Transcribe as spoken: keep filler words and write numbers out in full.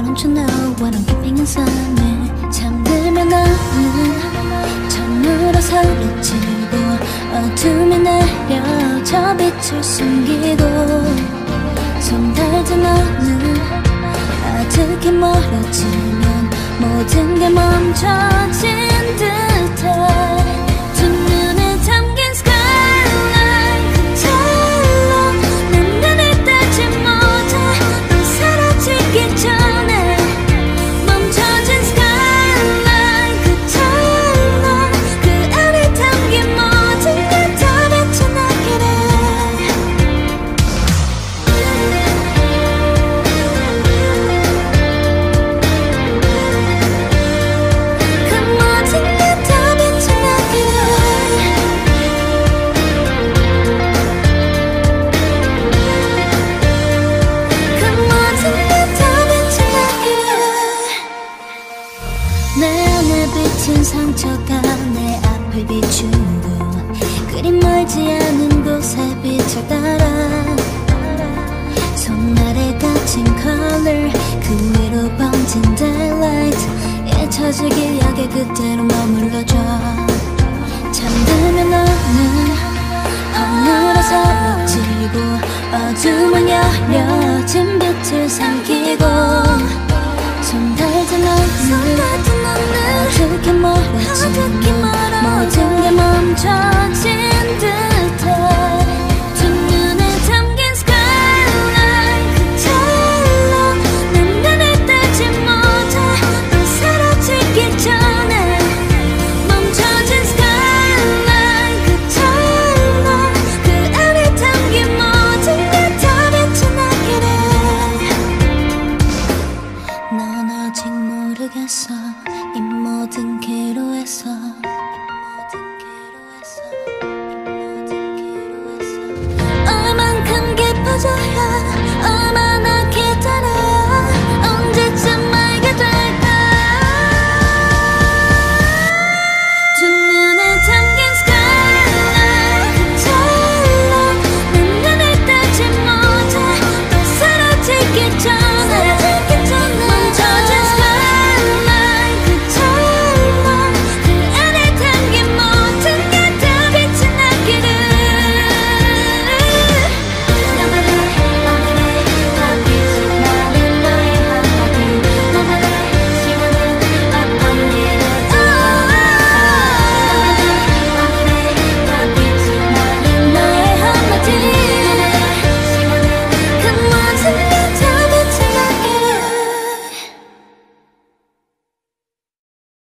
don't you know what I'm keeping inside me. 잠들면 나는 처음으로 사라지고 어둠이 내려 저 빛을 숨기고 손 닿을 너는 아득히 멀어지면 모든 게 멈춰진 듯해. 두 눈에 담긴 skyline 그대로 내 눈을 떼지 못해. 넌 사라지기 전에 멈춰진 skyline 그대로 그 안에 담긴 모든 게 다 비춰나기를. 그 모든 게 다 비춰나기를. 그 모든 게 다 비춰나기를. 내 안에 비친 상처가 내 앞을 비추고 그리 멀지 않은 곳에 빛을 따라 손 아래 갇힌 color 그 위로 번진 daylight 잊혀질 기억에 그대로 머물러줘. 잠들면 너는 펑으로 사라지고 어둠은 여려진 빛을 삼키고 손 닿을 너는 어떻게 멀어지면 모든 게 멈춰진 듯해. 두 눈에 담긴 skyline 그대로 내 눈을 떼지 못해. 넌 사라지기 전에 멈춰진 skyline 그대로 그 안에 담긴 모든 게 다 비춰나기를. 넌 아직 모르겠어 이 모든 기로에서